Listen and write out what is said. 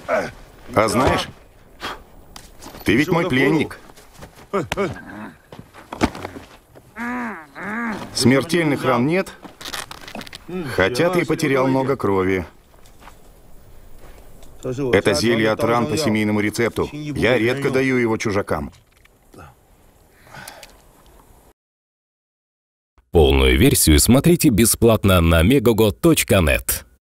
А знаешь, ты ведь мой пленник. Смертельных ран нет, хотя ты потерял много крови. Это зелье от ран по семейному рецепту. Я редко даю его чужакам. Полную версию смотрите бесплатно на megogo.net.